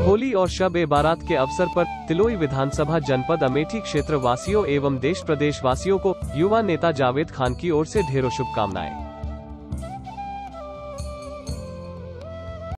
होली और शब ए बारात के अवसर पर तिलोई विधानसभा जनपद अमेठी क्षेत्र वासियों एवं देश प्रदेश वासियों को युवा नेता जावेद खान की ओर से ढेरों शुभकामनाएं।